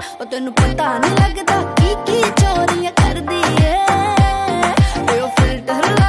ਉਹ ਤੈਨੂੰ ਪਤਾ ਨਹੀਂ ਲੱਗਦਾ ਕੀ ਚੋਰੀਆਂ ਕਰਦੀ ਏ ਓਏ ਉਹ ਫਿਲਟਰ